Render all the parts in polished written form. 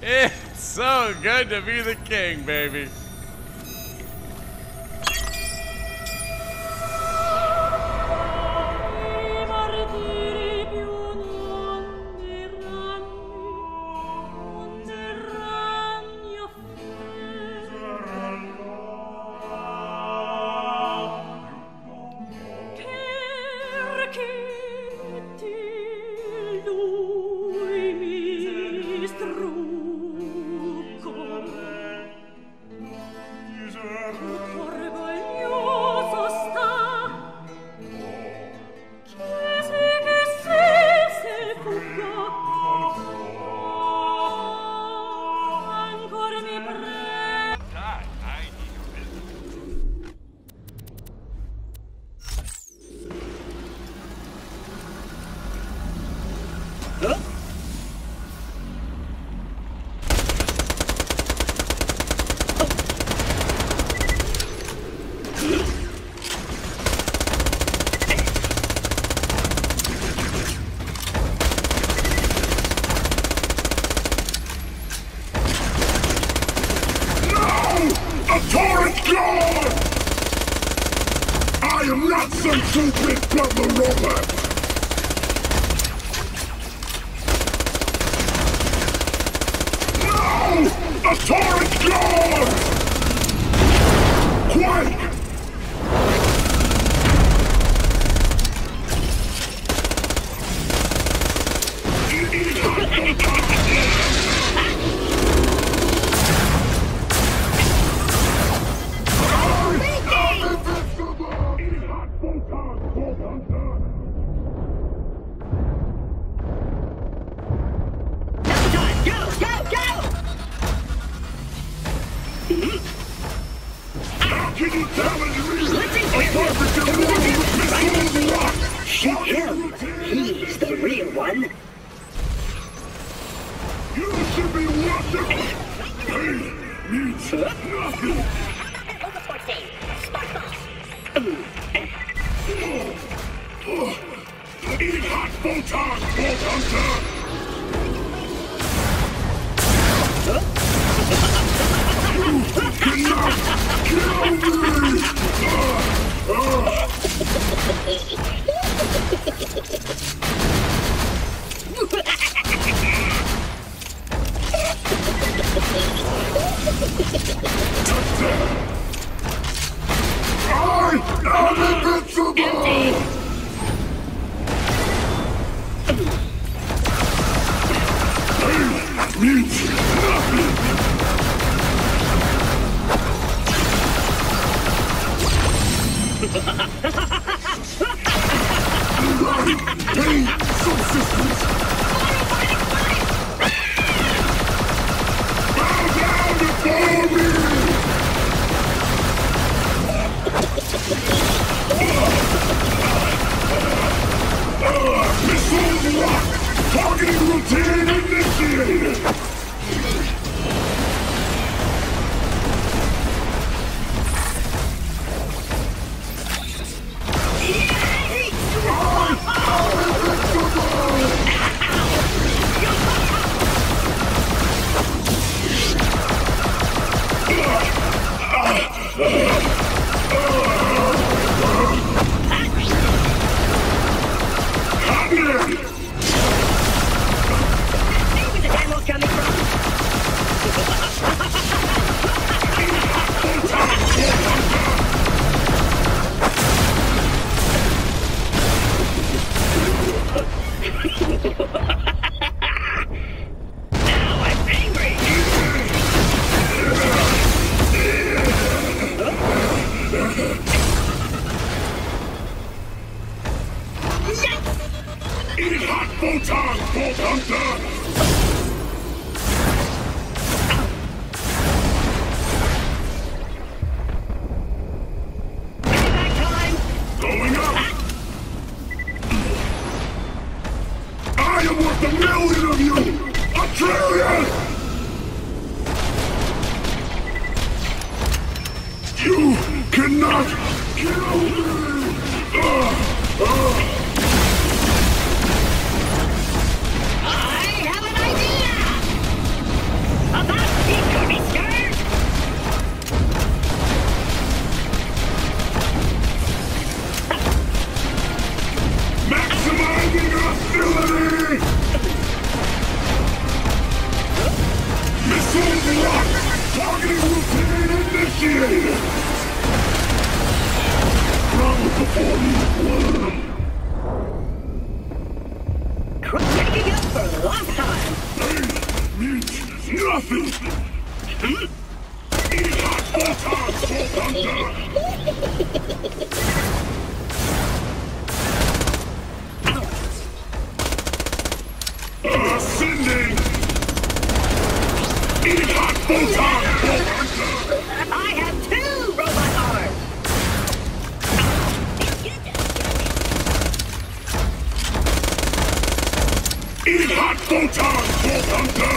It's so good to be the king, baby. I am not some stupid brother robot! No! A torrent god! Quake! Shoot him! He's the real one! You should be watching! Pain means nothing! Eat hot photon, Vault Hunter! You cannot kill me! I am invincible! Pain means nothing! Pain subsistence! Bow down before me! Missiles locked! Targeting routine initiated! Eat hot photon, Vault Hunter! Payback time! Going up! I am worth 1,000,000 of you! 1,000,000,000! You cannot kill me! I have an idea! Nothing! Eat hot photon, Hunter! Ascending! Eat hot photon, Hunter! I have 2 robot arms! Eat hot photon, Hunter!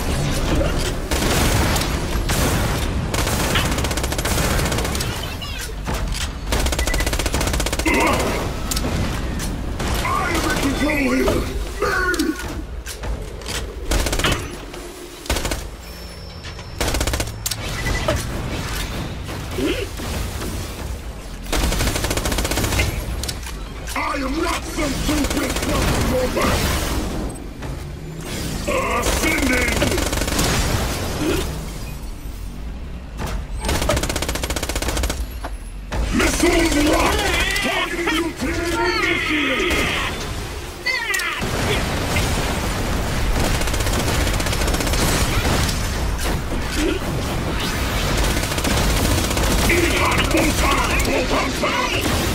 I am in control here! I am not some stupid fucking robot! Ascending! Missiles locked! Targeting routine initiated! Eat hot photon, Hunter!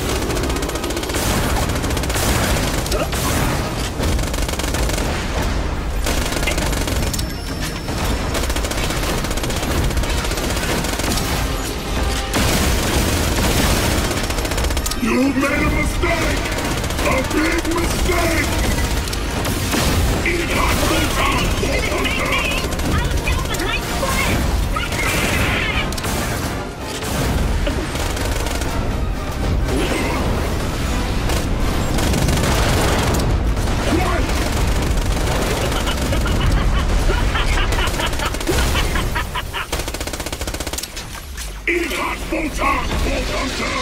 You've made a mistake! A big mistake! Eat hot photon, Hunter! Eat hot photon, Hunter!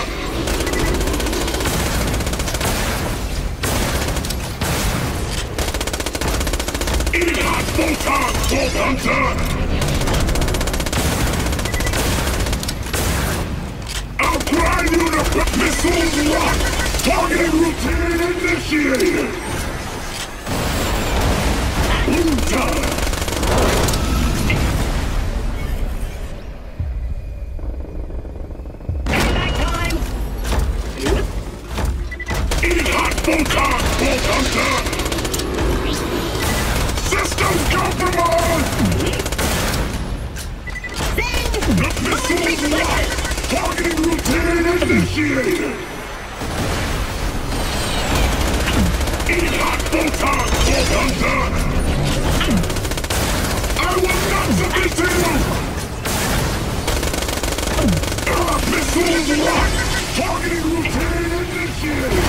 Eat hot photon, Hunter! I'll grind you to missiles locked! Targeting routine initiated! Hunter! Eat hot photon, Hunter! Systems compromised! Missiles locked! Targeting routine initiated! Eat hot photon, Hunter! I will not submit to you! Missiles locked! Targeting routine initiated!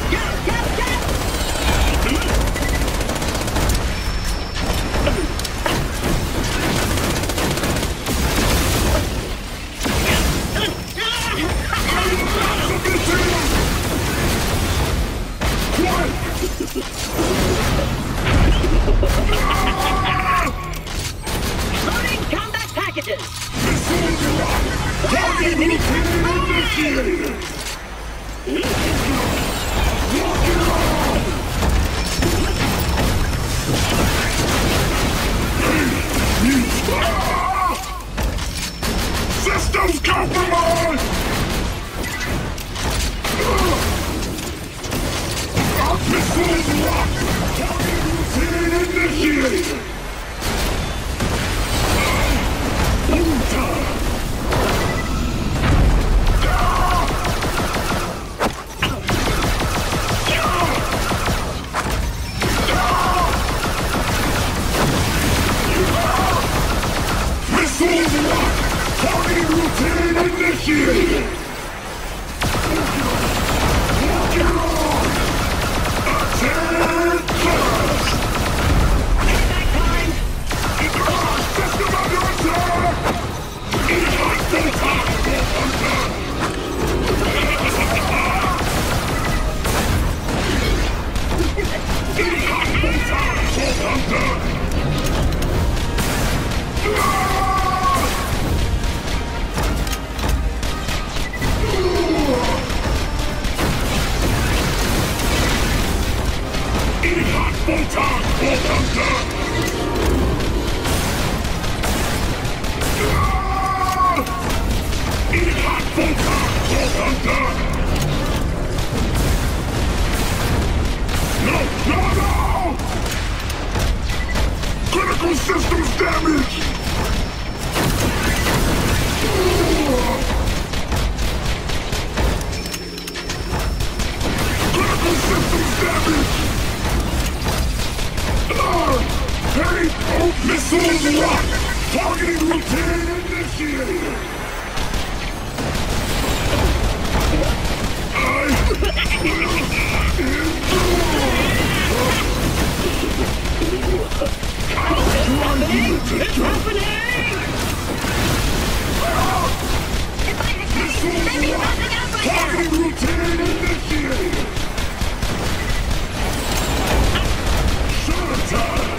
Loading combat packages! Missiles locked! Targeting routine initiated! Lock it on! Systems compromised! Missiles locked! Targeting routine initiated! Hunter! Missiles locked! Targeting routine initiated! Lock it on! Attack first! No! No! No! Critical systems damage! Critical systems damage! Hey! Oh, missiles locked! Targeting routine initiated! It's happening! If I had time, they'd be popping out right now! Targeting routine initiated! Shooter time!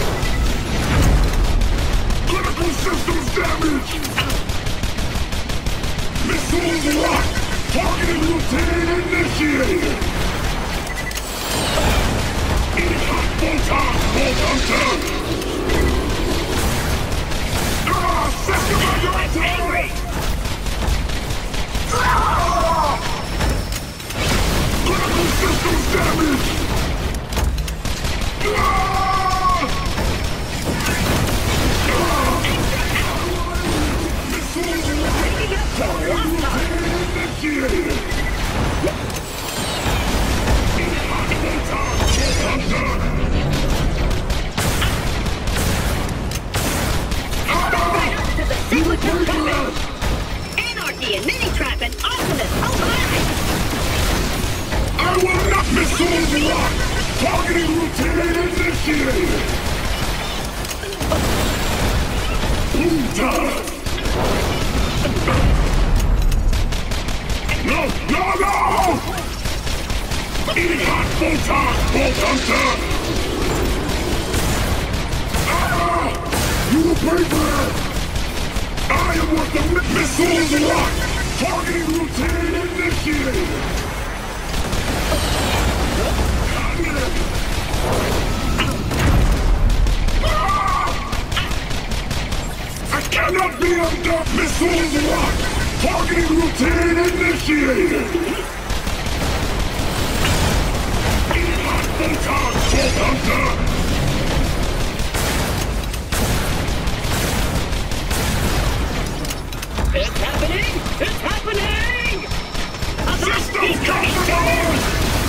Critical systems damage! Missiles locked! Targeting routine initiated! Eating hot photon! Bolt hunter! System under attack! Angry! Critical systems damage! Bringing up the last time! Right up to the signature weapon! Anarchy and mini-trap and Optimus alive! I will not missiles locked! Targeting routine initiated! Boom time! No! No! No! Eating hot photon! Bolt hunter! You will pay for it! I am what the missiles locked! Targeting routine initiated! I cannot be undone! Missiles locked! Targeting routine initiated! Eating hot photon! Bolt hunter! It's happening! It's happening! Systems compromised!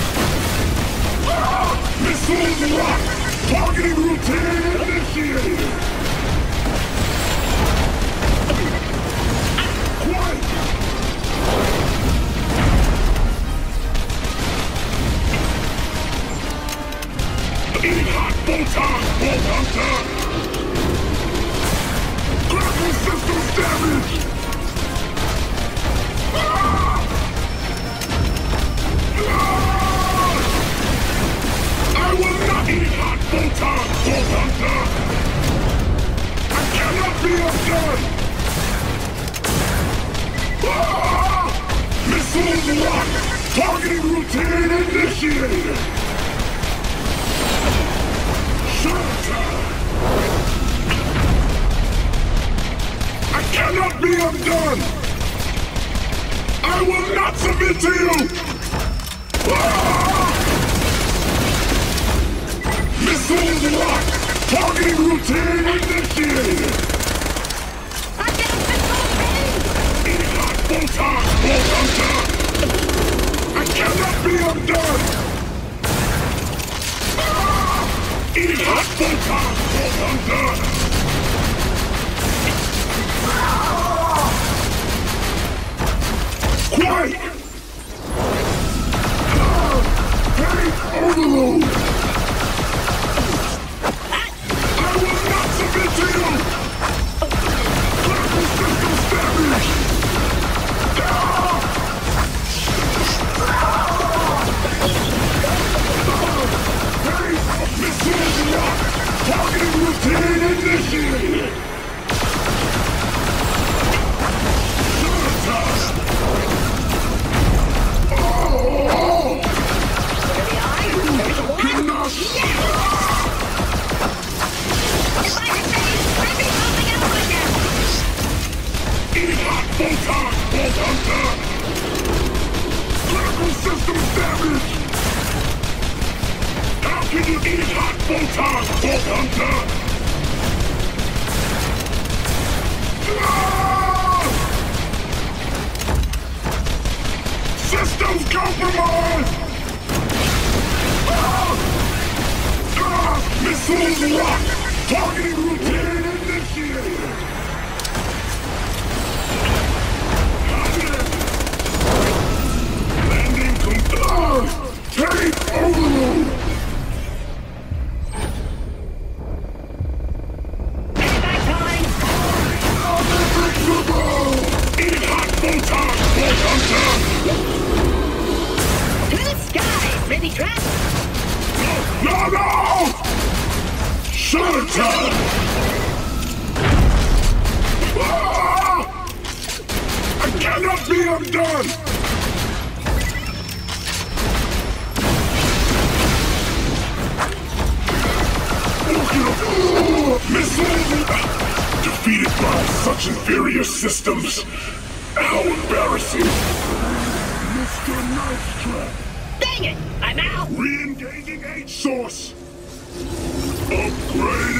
Missiles locked! Targeting routine initiated! Quiet! Eating hot photon! Bolt hunter! Critical systems damage! I will not eat hot photon, Bolt hunter! I cannot be undone! Missiles locked! Targeting routine initiated! Showtime! I cannot be undone! I will not submit to you! Missiles locked! Targeting routine initiated! I got missile pain! Eating hot photon! Bolt hunter! I cannot be undone! Eating hot photon! Bolt hunter! Quiet! Tank overload! I will not submit to you! Critical systems damage! Tank missiles locked! Targeting routine initiated! There's the eye, there's the one! Can you eat hot photon, Vault Hunter? Ah! Systems compromised! Ah! Ah! Missiles locked! Targeting routine initiated! Landing complete! Tape overload! Payback time! Unpredictable! Eat hot photon, Vault Hunter! To the sky, Mini Trap! No, no! Shutter time! Ah! I cannot be undone! Missiles defeated by such inferior systems. How embarrassing! Mr. Nice Trap! Dang it! I'm out! Re-engaging H source! Upgrade